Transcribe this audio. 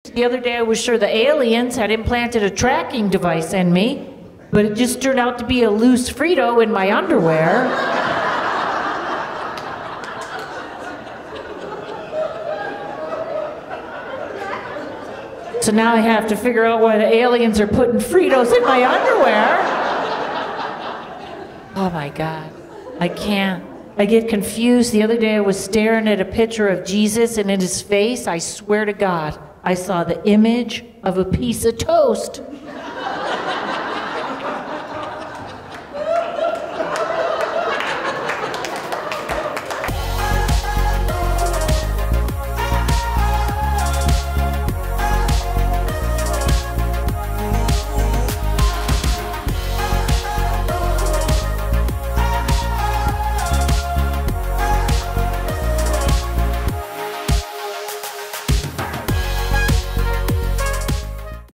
The other day I was sure the aliens had implanted a tracking device in me, but it just turned out to be a loose Frito in my underwear. So now I have to figure out why the aliens are putting Fritos in my underwear. Oh my God, I can't. I get confused. The other day I was staring at a picture of Jesus, and in his face, I swear to God, I saw the image of a piece of toast.